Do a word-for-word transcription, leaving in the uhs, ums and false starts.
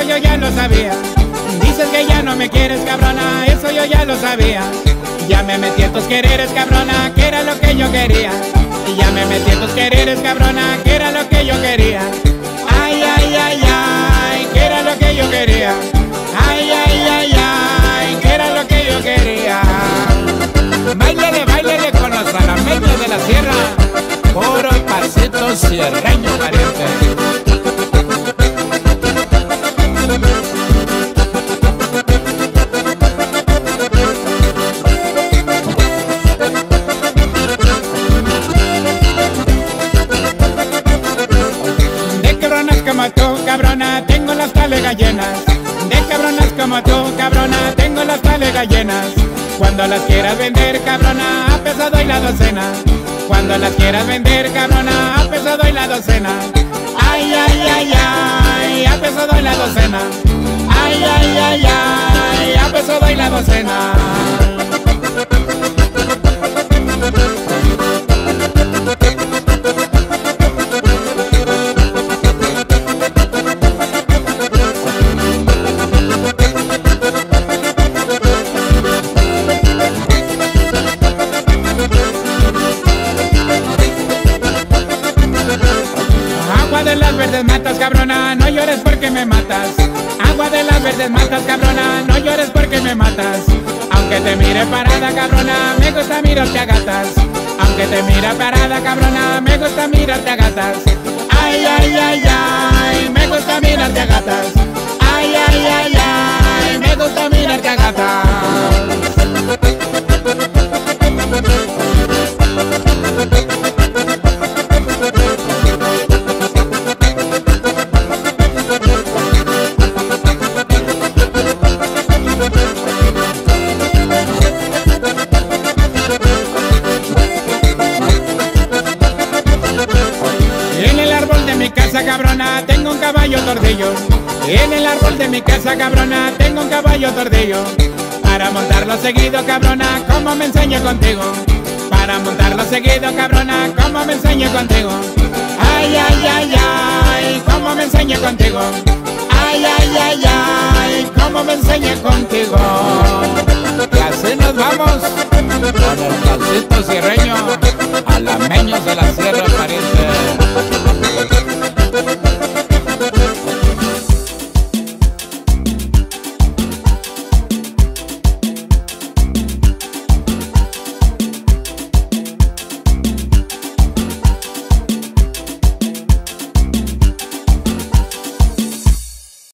yo ya lo sabía. Dices que ya no me quieres, cabrona, eso yo ya lo sabía. Ya me metí en tus quereres, cabrona, que era lo que yo quería. Y ya me metí en tus quereres, cabrona, que era lo que yo quería. Ay, ay, ay, ay, que era lo que yo quería. Ay, ay, ay, ay, que era lo que yo quería. Báilele, báilele con los salameños de la sierra. Puro pasito sierreño, pariente. Como tú, cabrona, tengo las talega llenas. De cabronas como tú, cabrona, tengo las talega llenas. Cuando las quieras vender, cabrona, a peso doy la docena. Cuando las quieras vender, cabrona, a peso doy la docena. Ay, ay, ay, ay, a peso doy la docena. Ay, ay, ay, ay, a peso doy la docena. Agua de las verdes matas, cabrona, no llores porque me matas. Agua de las verdes matas, cabrona, no llores porque me matas. Aunque te mire parada, cabrona, me gusta mirarte a gatas. Aunque te mire parada, cabrona, me gusta mirarte a gatas. Ay, ay, ay, ay, me gusta mirarte a gatas. Ay, ay, ay, ay, me gusta mirarte a gatas. En el árbol de mi casa, cabrona, tengo un caballo tordillo. En el árbol de mi casa, cabrona, tengo un caballo tordillo. Para montarlo seguido, cabrona, como me enseño contigo. Para montarlo seguido, cabrona, como me enseño contigo. Ay, ay, ay, ay, como me enseño contigo. Ay, ay, ay, ay, como me enseño contigo. Y así nos vamos con el pasito sierreño.